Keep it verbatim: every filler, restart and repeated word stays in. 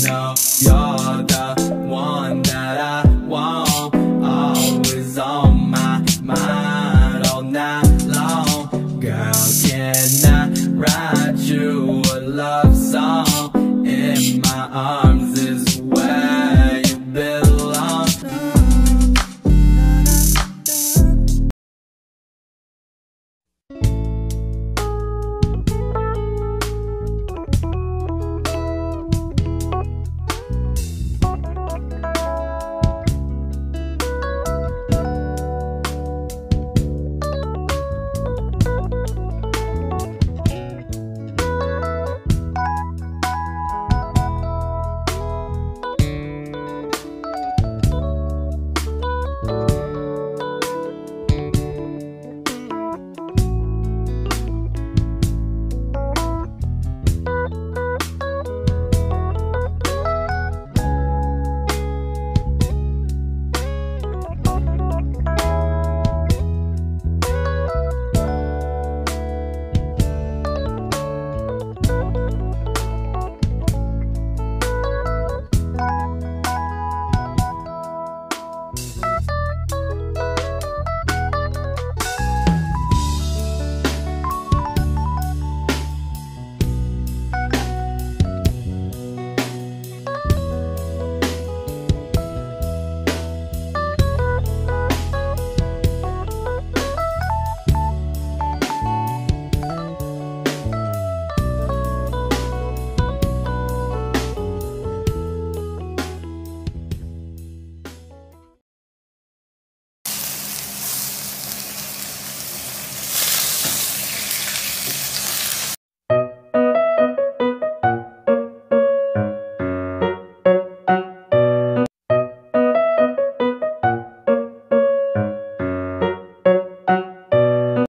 know you're the one that I want, always on my mind all night long. Girl, can I write you a love song in my arms?